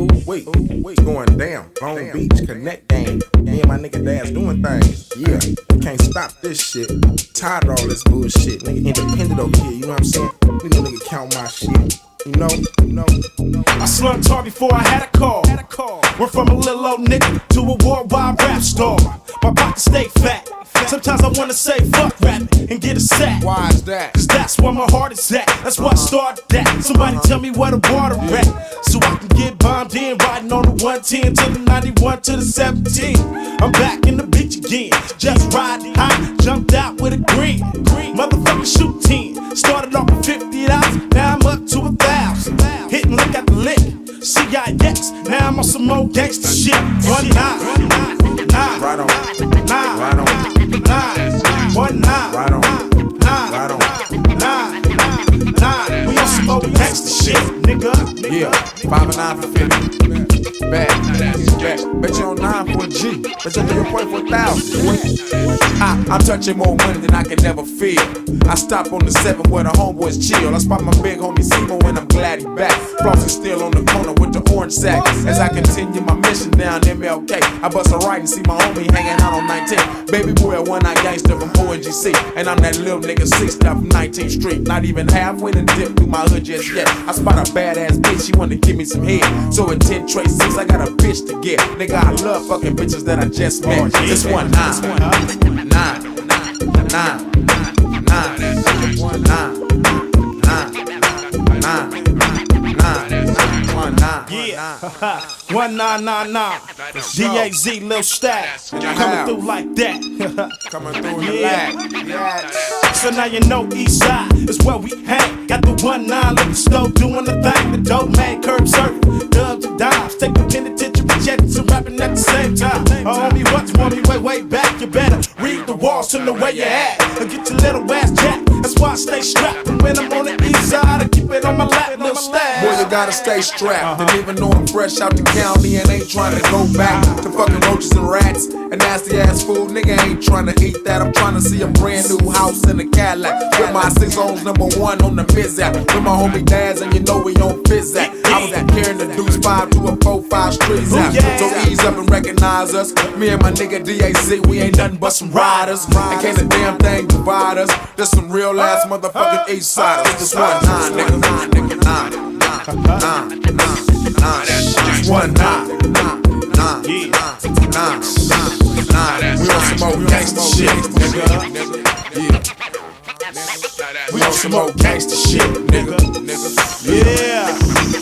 Ooh, wait, it's going down. Long Beach, Connect game. Me and my nigga Dash doing things. Yeah, can't stop this shit. Tired of all this bullshit. Nigga independent over here, you know what I'm saying? Nigga count my shit. You know. I slummed hard before I had a call. Went from a little old nigga to a worldwide rap star. My pockets stay fat. Sometimes I wanna say fuck rapping and get a sack. Why is that? Cause that's where my heart is at. That's why I started that. Somebody tell me where the water at, so I can get bombed in. Riding on the 110 to the 91 to the 17. I'm back in the beach again. Just riding high, jumped out with a green. Motherfucking shoot team. Started off with $50, now I'm up to 1,000. Hit and look at the lick. CIX, now I'm on some more gangsta shit. 1 9 9 Right on. 9 Right on. 9 1 9 Right on. 9 Right on. 9 9. We on some more gangsta shit, nigga. Yeah, 5 and 9 for 50. Bad. Bet you on 9 for a G. Bet you your point for 1,000. I'm touching more money than I can never feel. I stop on the 7 where the homeboys chill. I spot my big homie Simo and I'm glad he back. Flossing still on the corner with the orange sack. As I continue my mission down MLK, I bust a right and see my homie hanging out on 19. Baby boy, a one-night gangster from ONGC. And I'm that little nigga 6th up from 19th Street. Not even halfway to dip through my hood just yet. I spot a badass bitch, she wanna give me some head. So at 10 Trey 6, I got a bitch to get. Nigga, I love fucking bitches that I just met. This 1 9 9 9 9 Yeah, 1999. DAZ, Lil Stack. Coming through like that. Coming through in the lag. So now you know East Side is where we hang. Got the 1-9 liquor store doing the thing. The dope man curb serving, dubs and dimes. Take the penitentiary jets and rapping at the same time. Homie, what's want me way back? You better read the walls to know where you at. Or get your little ass jacked. That's why I stay strapped. And when I'm on the east side, I keep it on my lap, Lil Stack. Boy, you gotta stay strapped. And even though I'm fresh out the county and ain't trying to go back to fucking roaches and rats and nasty ass food, nigga ain't trying to eat that. I'm trying to see a brand new house in a Cadillac with my 6 O's #1 on the Mizzack. With my homie Daz and you know we on Fizzack. I was carrying the deuce 5 to a 4-5 streets out. So ease up and recognize us. Me and my nigga DAC, we ain't nothing but some riders. And can't a damn thing divide us. There's some real ass motherfucking east siders. This 1 9 nigga, 9 nigga, 9 Just 1 9 9 We on some more gangsta shit, nigga. Yeah. We on some more gangsta shit, nigga. Yeah.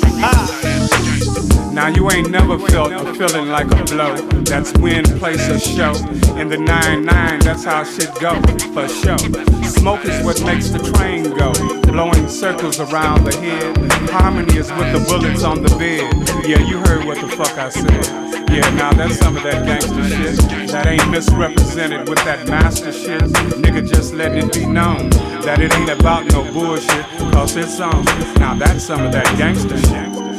Now you ain't never felt a feeling like a blow. That's when, place, or show. In the 9-9, that's how shit go, for sure. Smoke is what makes the train go, blowing circles around the head. Harmony is with the bullets on the bed. Yeah, you heard what the fuck I said. Yeah, now that's some of that gangster shit that ain't misrepresented with that master shit. Nigga, just letting it be known that it ain't about no bullshit, cause it's on. Now that's some of that gangster shit.